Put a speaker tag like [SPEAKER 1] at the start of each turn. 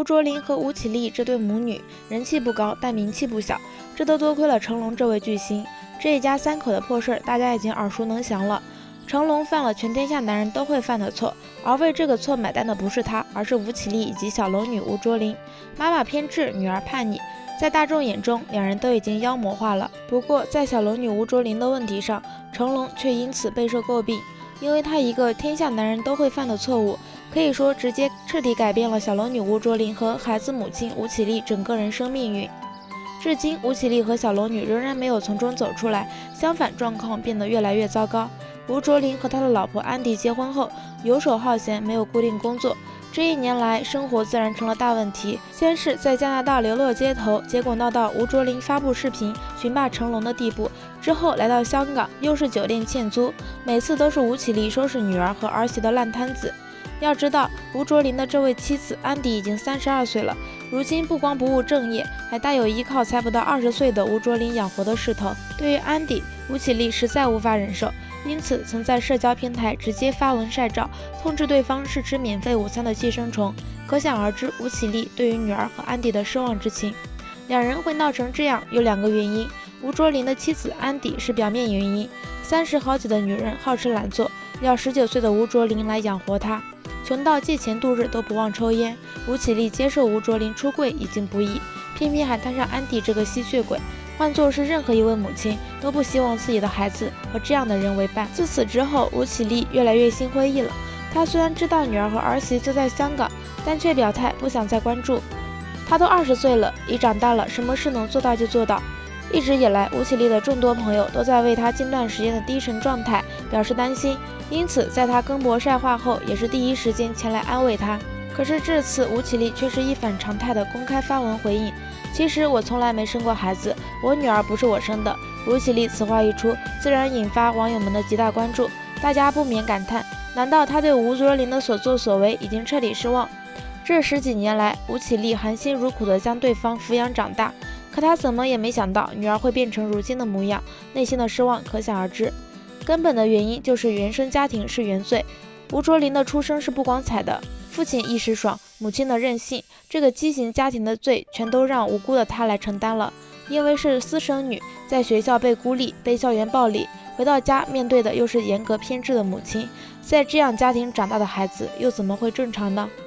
[SPEAKER 1] 吴卓林和吴绮莉这对母女人气不高，但名气不小，这都多亏了成龙这位巨星。这一家三口的破事儿，大家已经耳熟能详了。成龙犯了全天下男人都会犯的错，而为这个错买单的不是他，而是吴绮莉以及小龙女吴卓林。妈妈偏执，女儿叛逆，在大众眼中，两人都已经妖魔化了。不过，在小龙女吴卓林的问题上，成龙却因此备受诟病，因为他一个天下男人都会犯的错误，可以说直接彻底改变了小龙女吴卓林和孩子母亲吴绮莉整个人生命运。至今，吴绮莉和小龙女仍然没有从中走出来，相反，状况变得越来越糟糕。吴卓林和他的老婆安迪结婚后，游手好闲，没有固定工作。这一年来，生活自然成了大问题。先是在加拿大流落街头，结果闹到吴卓林发布视频寻霸成龙的地步。之后来到香港，又是酒店欠租，每次都是吴绮莉收拾女儿和儿媳的烂摊子。要知道，吴卓林的这位妻子安迪已经32岁了，如今不光不务正业，还大有依靠才不到20岁的吴卓林养活的势头。对于安迪，吴绮莉实在无法忍受，因此曾在社交平台直接发文晒照，痛斥对方是吃免费午餐的寄生虫。可想而知，吴绮莉对于女儿和安迪的失望之情。两人会闹成这样，有2个原因。吴卓林的妻子安迪是表面原因，30好几的女人好吃懒做，要19岁的吴卓林来养活她。穷到借钱度日都不忘抽烟，吴绮莉接受吴卓林出柜已经不易，偏偏还摊上安迪这个吸血鬼。换作是任何一位母亲，都不希望自己的孩子和这样的人为伴。自此之后，吴绮莉越来越心灰意冷。她虽然知道女儿和儿媳就在香港，但却表态不想再关注。她都20岁了，已长大了，什么事能做到就做到。一直以来，吴绮莉的众多朋友都在为她近段时间的低沉状态表示担心，因此在她更博晒画后，也是第一时间前来安慰她。可是这次吴绮莉却是一反常态的公开发文回应，其实我从来没生过孩子，我女儿不是我生的。吴绮莉此话一出，自然引发网友们的极大关注，大家不免感叹，难道她对吴卓林的所作所为已经彻底失望？这10几年来，吴绮莉含辛茹苦地将对方抚养长大，可她怎么也没想到女儿会变成如今的模样，内心的失望可想而知。根本的原因就是原生家庭是原罪，吴卓林的出生是不光彩的，父亲一时爽，母亲的任性，这个畸形家庭的罪全都让无辜的她来承担了。因为是私生女，在学校被孤立，被校园暴力，回到家面对的又是严格偏执的母亲，在这样家庭长大的孩子又怎么会正常呢？